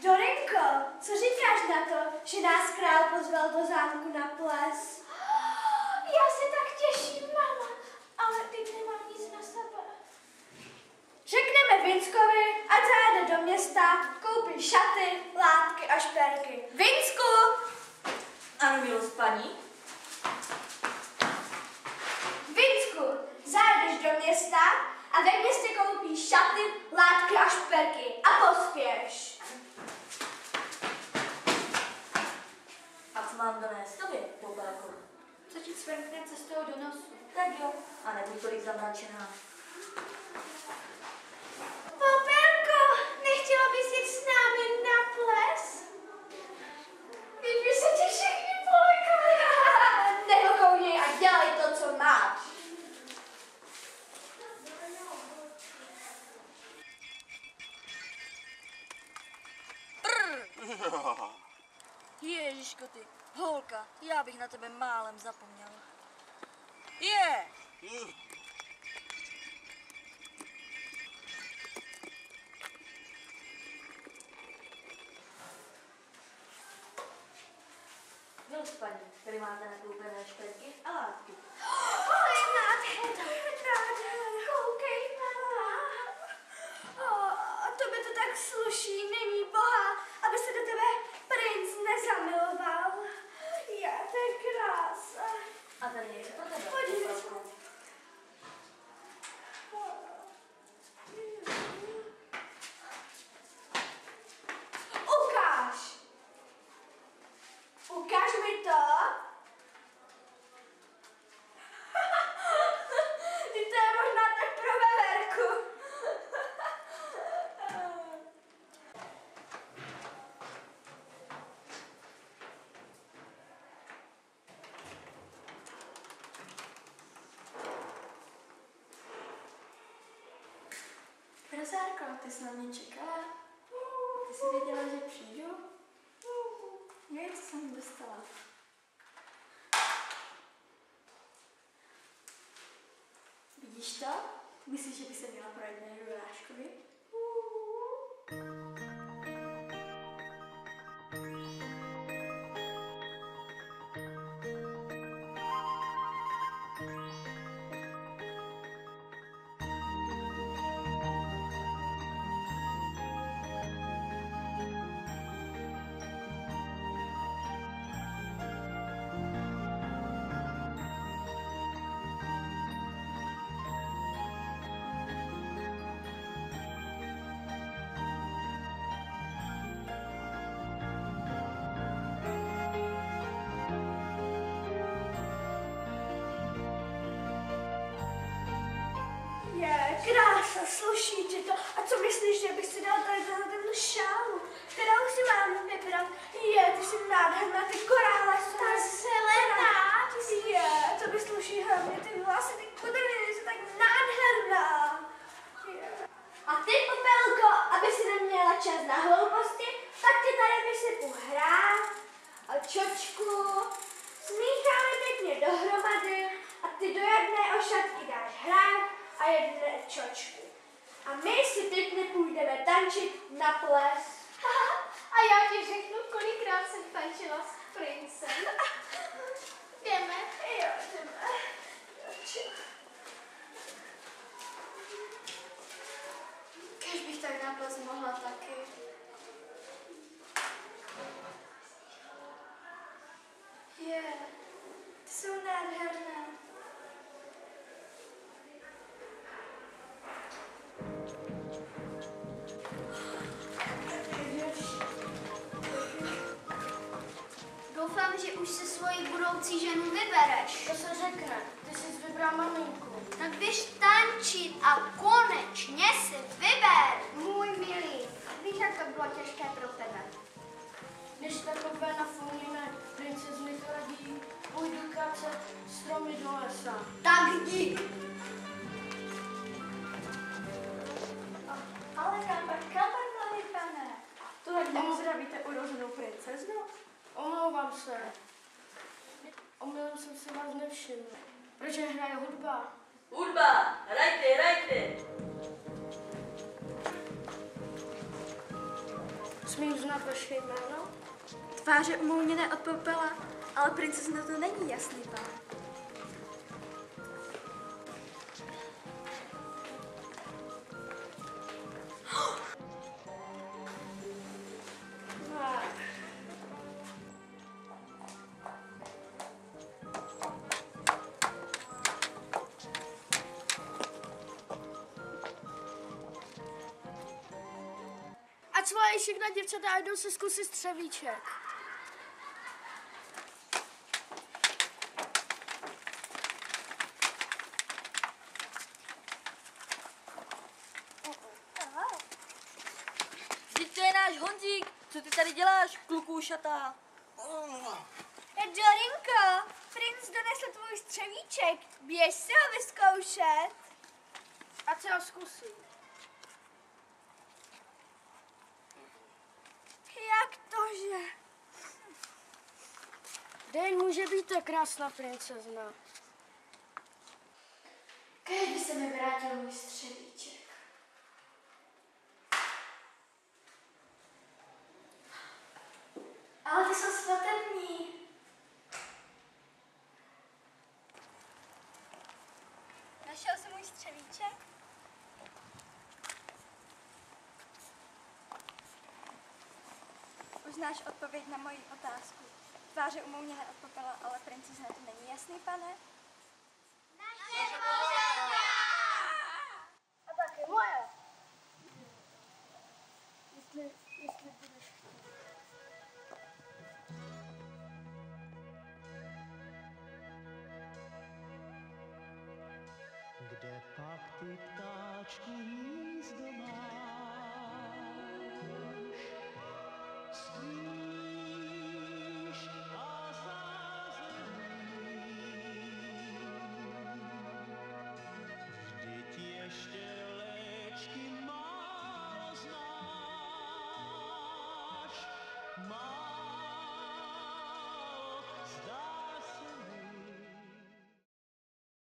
Dorinko, co říkáš na to, že nás král pozval do zámku na ples? Já se tak těším, mama, ale teď nemám nic na sebe. Řekneme Vinskovi, ať zajede do města, koupí šaty, látky a šperky. Vinsku! Ano, milost paní. Vinsku, zajedeš do města a ve městě koupíš šaty, látky a šperky. A pospěš. A co mám donést tobě, Popelko? Co ti cvrkne cestou do nosu? Tak jo, a nebuď tolik zamračená. Popelko, nechtěla bys jít s námi na ples? Teď by se ti všichni polekali. Nehokoujej a dělej to, co máš. Ježiško ty, holka, já bych na tebe málem zapomněl. Je! Milost paní, tady máte nakoupené šperky a látky. Ale nádherná, koukej, mama. A tobě to tak sluší, není boha, aby se do tebe princ nezamiloval. Je, to je krása. A tady je pro tebe. Podívej se. Popelko. Ukáž. Ukáž mi to. Ty to je možná tak pro veverku. Rozárko, ty jsi na mě čekala? Ty jsi věděla, že přijdu? Já co jsem dostala. Vidíš to? Myslíš, že by se měla projít na Juráškovi? Je, krása, sluší ti to. A co myslíš, že bych si dal tady ten šálu, kterou si mám vybrat? Je, ty jsi nádherná, ty korále jsou. Ta zelená, ty jsi... Je, to by sluší hlavně ty vlasy, ty kudrny, jsi tak nádherná. Je. A ty, Popelko, aby si neměla čas na hlouposti, tak ti tady vysypu hrách a čočku, smícháme pěkně dohromady a ty do jedné ošatky dáš hrách a jedné čočku. A my si pěkně půjdeme tančit na ples. A já ti řeknu, kolikrát jsem tančila s princem. Jdeme? Jo, jdeme. Kež bych tak na ples mohla taky. Je, ty jsou nádherné. Doufám, že už si svoji budoucí ženu vybereš. To se řekne, ty jsi vybral maminku. Tak běž tančit a konečně si vyber. Můj milý, víš, jak to bylo těžké pro tebe. Když takové nafumíme, princes mi to radí, půjdu kacet stromy do lesa. Tak dík. Ale kapat, mladý pane. To jak nezdravíte urozenou princeznu? Omlouvám se. Omylem jsem si vás nevšiml. Proč hraje hudba? Hudba, hrajte, hrajte. Smím znát vaše jméno? Tváře umouněné od popela, ale princezna to není, jasný pán. Ať svolají všechna děvčata a jdou si zkusit střevíček. Vždyť to je náš Honzík. Co ty tady děláš, kluku šatá? Dorinko, princ donesl tvůj střevíček. Běž si ho vyzkoušet. Ať se ho zkusí. Jak tože? Den může být ta krásná princezna. Kéž by se mi vrátil můj střevíček. Ale ty jsou svatební. Našel jsi můj střevíček? Už znáš odpověď na moji otázku. Tváře umouněné od popela, ale princezna to není, jasný pane? A taky moje. Jestli budeš chtít. Kde pak ty ptáčku hnízdo máš? Spíš a zázemí. Vždyť ještě léčky málo znáš.